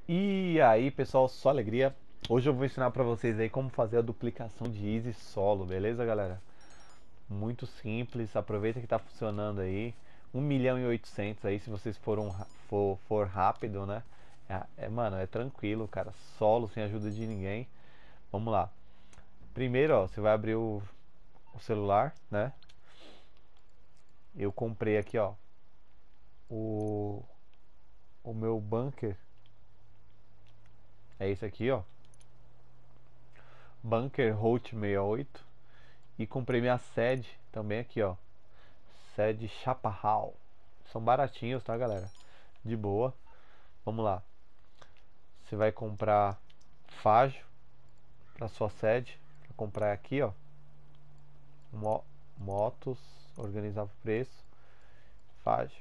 E aí, pessoal, só alegria. Hoje eu vou ensinar pra vocês aí como fazer a duplicação de Easy solo, beleza, galera? Muito simples, aproveita que tá funcionando aí. 1.800.000 aí, se vocês for rápido, né? Mano, é tranquilo, cara. Solo, sem ajuda de ninguém. Vamos lá. Primeiro, ó, você vai abrir o celular, né? Eu comprei aqui, ó, o, o meu bunker. É esse aqui, ó. Bunker Hot 68. E comprei minha sede também aqui, ó. Sede Chaparral. São baratinhos, tá, galera? De boa. Vamos lá. Você vai comprar Fágio para sua sede. Vou comprar aqui, ó. Motos. Organizar o preço. Fágio.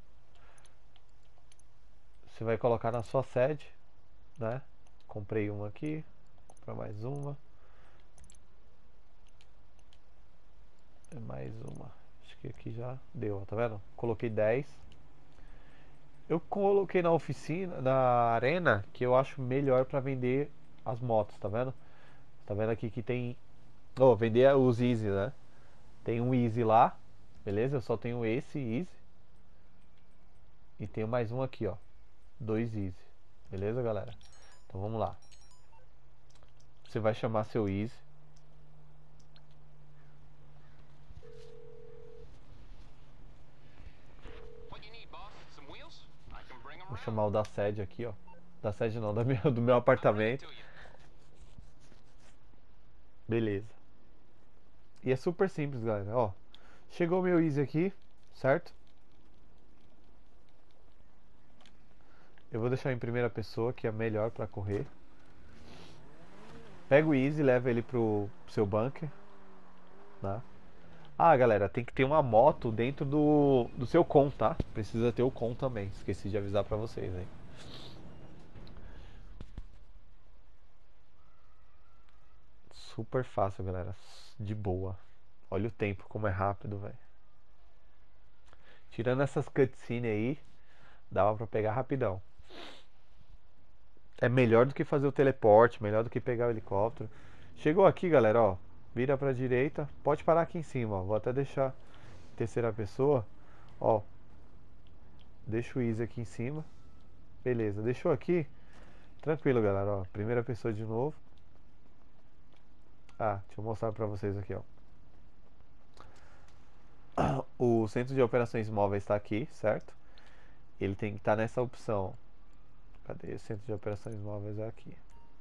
Você vai colocar na sua sede, né? Comprei uma aqui. Vou comprar mais uma. Mais uma. Acho que aqui já deu, tá vendo? Coloquei 10. Eu coloquei na oficina, na arena, que eu acho melhor para vender as motos, tá vendo? Tá vendo aqui que tem. Oh, vender os Easy, né? Tem um Easy lá, beleza? Eu só tenho esse Easy. E tenho mais um aqui, ó. Dois Easy. Beleza, galera? Então vamos lá. Você vai chamar seu Easy. Vou chamar o da sede aqui, ó. Da sede não, do meu apartamento. Beleza. E é super simples, galera. Ó, chegou o meu Easy aqui, certo? Eu vou deixar em primeira pessoa, que é melhor para correr. Pega o Easy e leva ele pro seu bunker, né? Ah, galera, tem que ter uma moto dentro do seu com, tá? Precisa ter o com também. Esqueci de avisar pra vocês aí. Super fácil, galera. De boa. Olha o tempo, como é rápido, velho. Tirando essas cutscenes aí, dava pra pegar rapidão. É melhor do que fazer o teleporte, melhor do que pegar o helicóptero. Chegou aqui, galera, ó. Vira pra direita. Pode parar aqui em cima, ó. Vou até deixar em terceira pessoa. Ó. Deixa o Easy aqui em cima. Beleza, deixou aqui. Tranquilo, galera, ó. Primeira pessoa de novo. Ah, deixa eu mostrar pra vocês aqui, ó. O centro de operações móveis está aqui, certo? Ele tem que estar nessa opção. Cadê? O centro de operações móveis é aqui.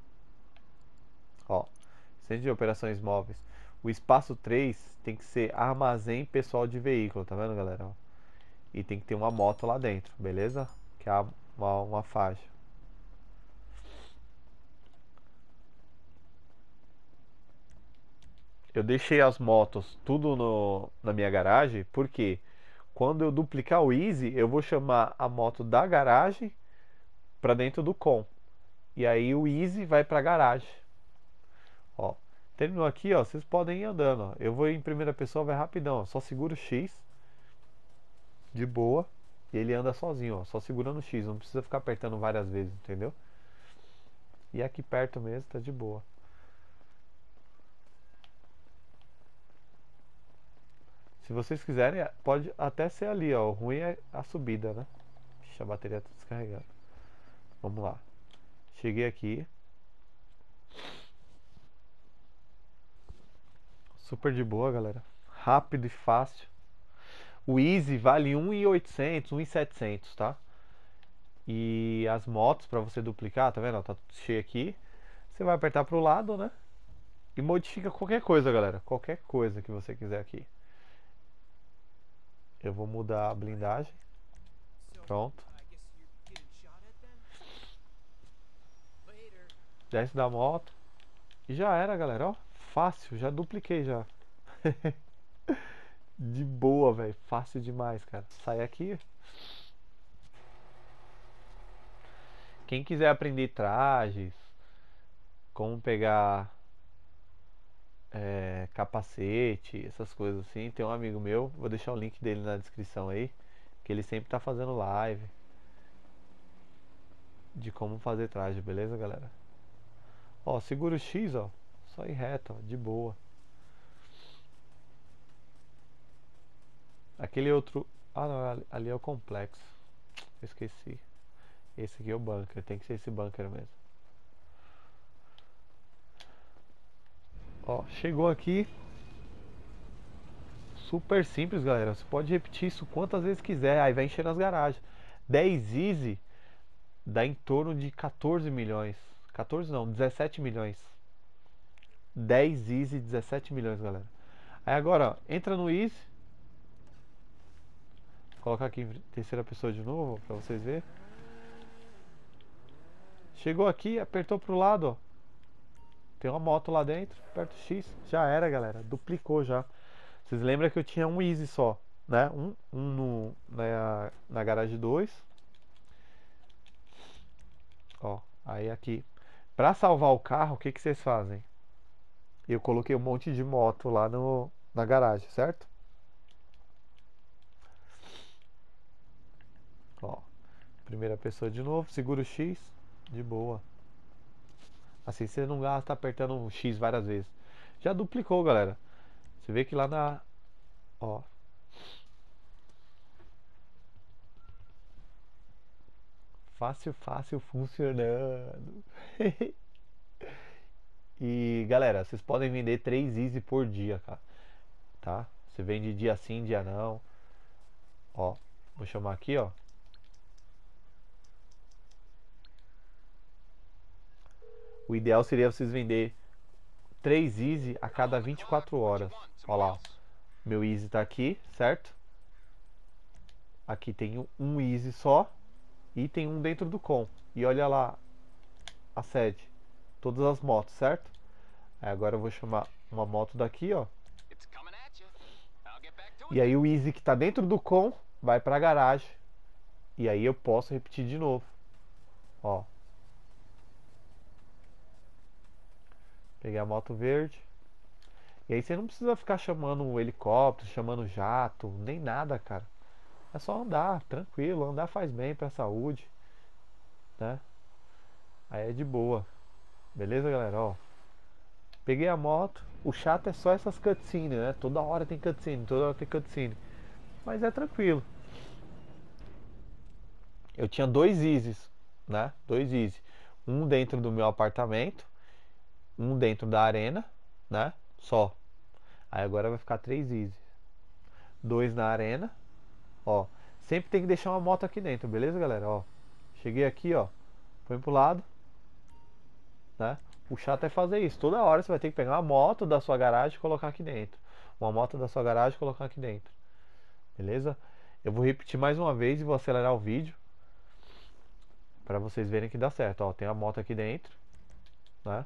Ó, centro de operações móveis. O espaço 3 tem que ser armazém pessoal de veículo, tá vendo, galera? Ó. E tem que ter uma moto lá dentro, beleza? Que é uma faixa. Eu deixei as motos tudo na minha garagem, porque quando eu duplicar o Easy, eu vou chamar a moto da garagem para dentro do com. E aí o Easy vai para a garagem. Ó, terminou aqui, ó, vocês podem ir andando, ó. Eu vou em primeira pessoa, vai rapidão, ó. Só segura o X de boa e ele anda sozinho, ó, só segurando o X, não precisa ficar apertando várias vezes, entendeu? E aqui perto mesmo tá de boa. Se vocês quiserem, pode até ser ali, ó. O ruim é a subida, né? Ixi, a bateria tá descarregada. Vamos lá. Cheguei aqui. Super de boa, galera. Rápido e fácil. O Easy vale 1.800, 1.700, tá? E as motos para você duplicar, tá vendo? Tá tudo cheio aqui. Você vai apertar pro lado, né? E modifica qualquer coisa, galera. Qualquer coisa que você quiser aqui. Eu vou mudar a blindagem. Pronto. Desce da moto. E já era, galera, ó. Fácil, já dupliquei já. De boa, velho. Fácil demais, cara. Sai aqui. Quem quiser aprender trajes, como pegar capacete, essas coisas assim, tem um amigo meu, vou deixar o link dele na descrição aí, que ele sempre tá fazendo live. de como fazer traje, beleza, galera? Ó, segura o X, ó. Só ir reto, ó, de boa. Aquele outro. Ah, não, ali é o complexo. Eu esqueci. Esse aqui é o bunker. Tem que ser esse bunker mesmo. Ó, chegou aqui. Super simples, galera. Você pode repetir isso quantas vezes quiser. Aí vai encher nas garagens. 10 easy dá em torno de 14 milhões. 14 não, 17 milhões. 10 easy, 17 milhões, galera. Aí agora, ó, entra no easy. Vou colocar aqui em terceira pessoa de novo, pra vocês verem. Chegou aqui, apertou pro lado, ó. Tem uma moto lá dentro, aperta o X. Já era, galera. Duplicou já. Vocês lembram que eu tinha um easy só, né? Um na garagem 2. Ó, aí aqui. Pra salvar o carro, o que que vocês fazem? Eu coloquei um monte de moto lá na garagem, certo? Ó, primeira pessoa de novo, segura o X, de boa. Assim você não gasta apertando o X várias vezes. Já duplicou, galera. Você vê que lá na... Ó. Fácil, fácil funcionando. E, galera, vocês podem vender 3 easy por dia, cara. Tá? Você vende dia sim, dia não. Ó, vou chamar aqui, ó. O ideal seria vocês vender 3 easy a cada 24 horas. Ó lá, ó. Meu easy tá aqui, certo? Aqui tem um easy só e tem um dentro do com. E olha lá a sede. Todas as motos, certo? Aí agora eu vou chamar uma moto daqui, ó. E aí o easy que tá dentro do com vai pra garagem. E aí eu posso repetir de novo. Ó. Peguei a moto verde. E aí você não precisa ficar chamando o helicóptero, chamando o jato, nem nada, cara. É só andar, tranquilo. Andar faz bem pra saúde, né? Aí é de boa. Beleza, galera? Ó. Peguei a moto. O chato é só essas cutscenes, né? Toda hora tem cutscene, toda hora tem cutscene. Mas é tranquilo. Eu tinha dois Isis, né? Dois Easy. Um dentro do meu apartamento, um dentro da arena, né? Só. Aí agora vai ficar três Easy. Dois na arena, ó. Sempre tem que deixar uma moto aqui dentro, beleza, galera? Ó. Cheguei aqui, ó. Põe pro lado, né? O chato é fazer isso. Toda hora você vai ter que pegar uma moto da sua garagem e colocar aqui dentro. Uma moto da sua garagem e colocar aqui dentro. Beleza? Eu vou repetir mais uma vez e vou acelerar o vídeo para vocês verem que dá certo. Ó, tem a moto aqui dentro, né?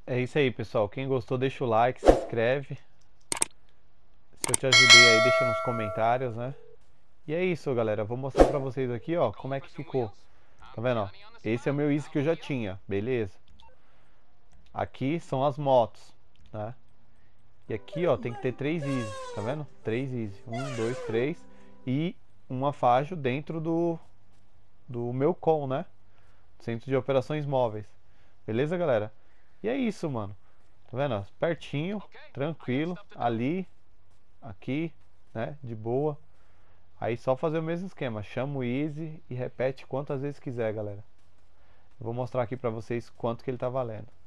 É isso aí, pessoal. Quem gostou, deixa o like, se inscreve. Se eu te ajudei aí, deixa nos comentários, né? E é isso, galera. Vou mostrar pra vocês aqui, ó, como é que ficou. Tá vendo, ó? Esse é o meu Easy que eu já tinha, beleza? Aqui são as motos, né? E aqui, ó, tem que ter 3 Easy, tá vendo? 3 Easy. 1, 2, 3. E uma Fajo dentro do meu com, né? Centro de Operações Móveis. Beleza, galera? E é isso, mano. Tá vendo? Ó? Pertinho, tranquilo. Ali, aqui, né? De boa. Aí só fazer o mesmo esquema. Chama o Easy e repete quantas vezes quiser, galera. Eu vou mostrar aqui pra vocês quanto que ele tá valendo.